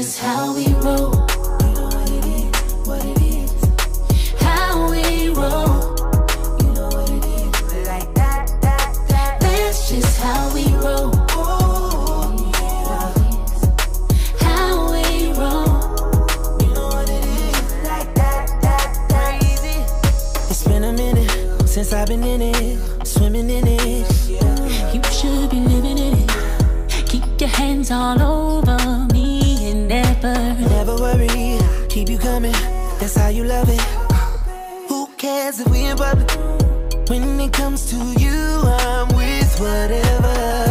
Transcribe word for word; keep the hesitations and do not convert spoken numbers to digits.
just how we roll. You know what it is, what it is. How we roll. You know what it is. Like that, that, that. That's just how we roll. Oh, yeah. How we roll. You know what it is. Like that, that, that. Crazy. It's been a minute since I've been in it, swimming in it. You should be living in it. Keep your hands all over me and never, never worry. Keep you coming, that's how you love it. Who cares if we in public? When it comes to you, I'm with whatever.